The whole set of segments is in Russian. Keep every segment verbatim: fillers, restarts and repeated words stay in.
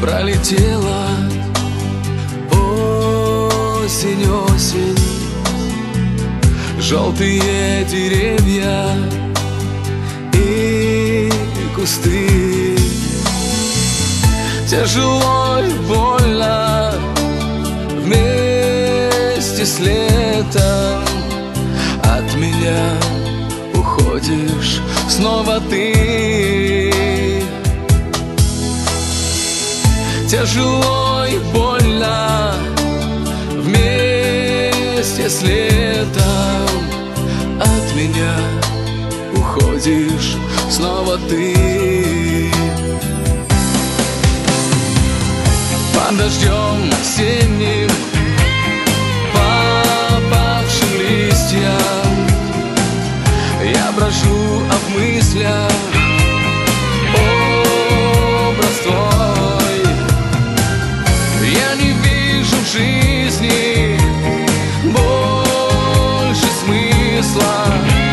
Пролетела осень, осень, желтые деревья и кусты. Тяжело и больно вместе с летом. От меня уходишь снова ты. Тяжело и больно вместе с летом. От меня уходишь снова ты. Под дождем осенним, попавшим листьям, я брожу, а в мыслях образ твой. Я не вижу в жизни больше смысла.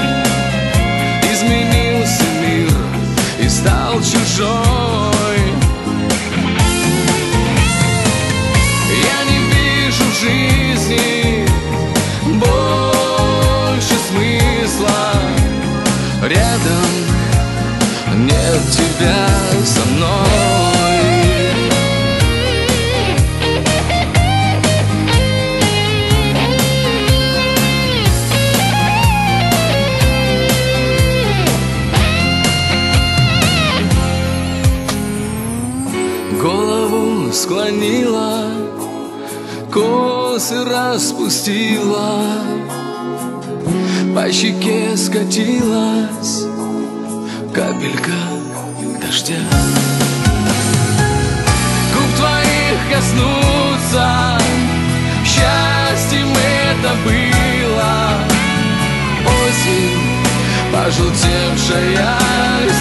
Изменился мир и стал чужой. Я не вижу в жизни больше смысла. Рядом нет тебя со мной. Голову склонила, косы распустила, по щеке скатилась капелька дождя. Губ твоих коснуться, счастьем это было. Осень, пожелтевшая